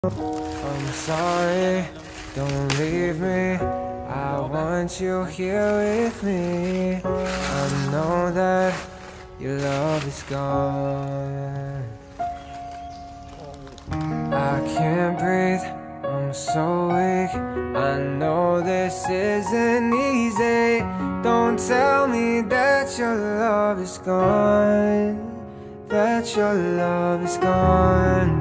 I'm sorry, don't leave me. I want you here with me. I know that your love is gone. I can't breathe, I'm so weak. I know this isn't easy. Don't tell me that your love is gone, that your love is gone.